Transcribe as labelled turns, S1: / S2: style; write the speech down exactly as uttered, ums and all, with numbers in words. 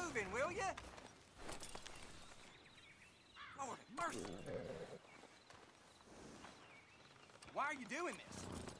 S1: moving, will you? Lord have mercy. Why are you doing this?